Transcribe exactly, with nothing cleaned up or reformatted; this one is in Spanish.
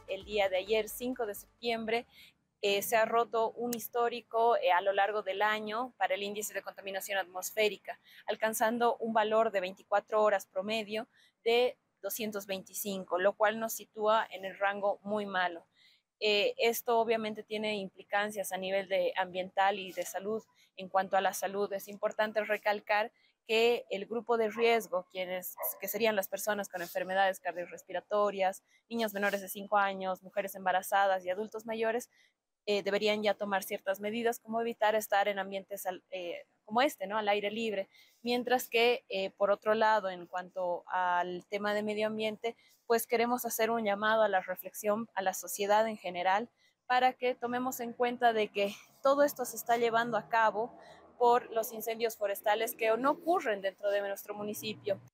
el día de ayer, cinco de septiembre, eh, se ha roto un histórico eh, a lo largo del año para el índice de contaminación atmosférica, alcanzando un valor de veinticuatro horas promedio de doscientos veinticinco, lo cual nos sitúa en el rango muy malo. Eh, esto obviamente tiene implicancias a nivel de ambiental y de salud. En cuanto a la salud, es importante recalcar que el grupo de riesgo, quienes, que serían las personas con enfermedades cardiorrespiratorias, niños menores de cinco años, mujeres embarazadas y adultos mayores, eh, deberían ya tomar ciertas medidas como evitar estar en ambientes eh, como este, ¿no? Al aire libre. Mientras que, eh, por otro lado, en cuanto al tema de medio ambiente, pues queremos hacer un llamado a la reflexión a la sociedad en general para que tomemos en cuenta de que todo esto se está llevando a cabo por los incendios forestales que no ocurren dentro de nuestro municipio.